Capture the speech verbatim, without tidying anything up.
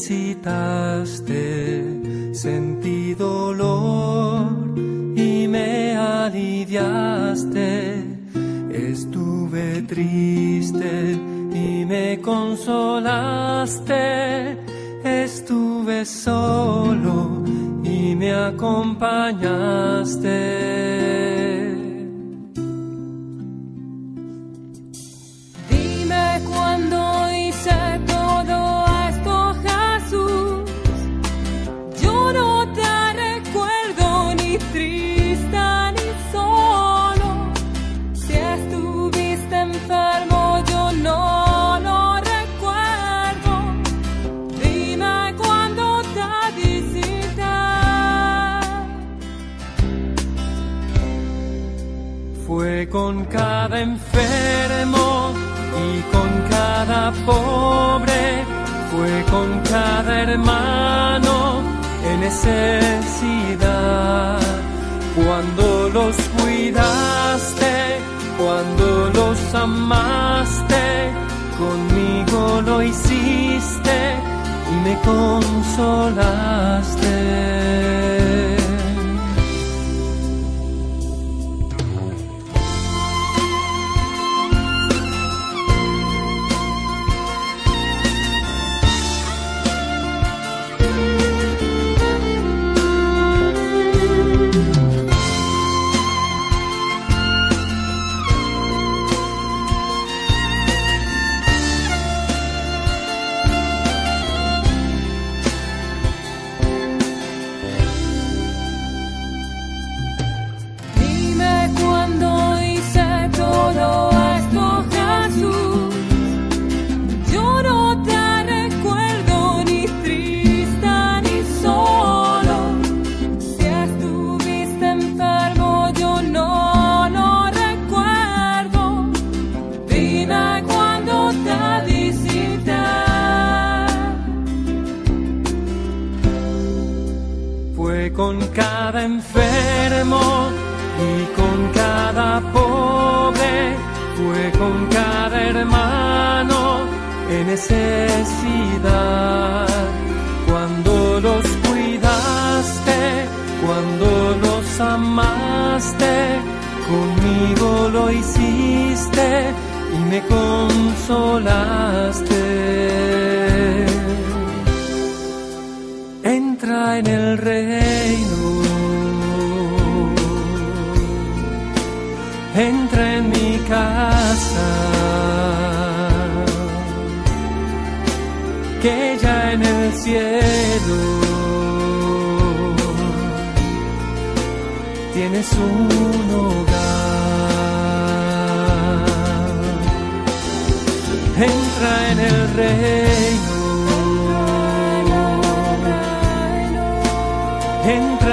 visitaste, sentí dolor y me aliviaste. Estuve triste y me consolaste. Estuve solo y me acompañaste. Dime cuándo hice todo esto, Jesús. Yo no te recuerdo ni triste ni solo. Si estuviste enfermo, yo no lo recuerdo. Dime cuándo te visité. Fue con cada enfermo y con cada pobre, fue con cada hermano en necesidad. Cuando los cuidaste, cuando los amaste, conmigo lo hiciste y me consolaste. Con cada enfermo y con cada pobre, fue con cada hermano en necesidad. Cuando los cuidaste, cuando los amaste, conmigo lo hiciste y me consolaste. Entra en el reino, entra en mi casa, que ya en el cielo tienes un hogar. Entra en el reino, entra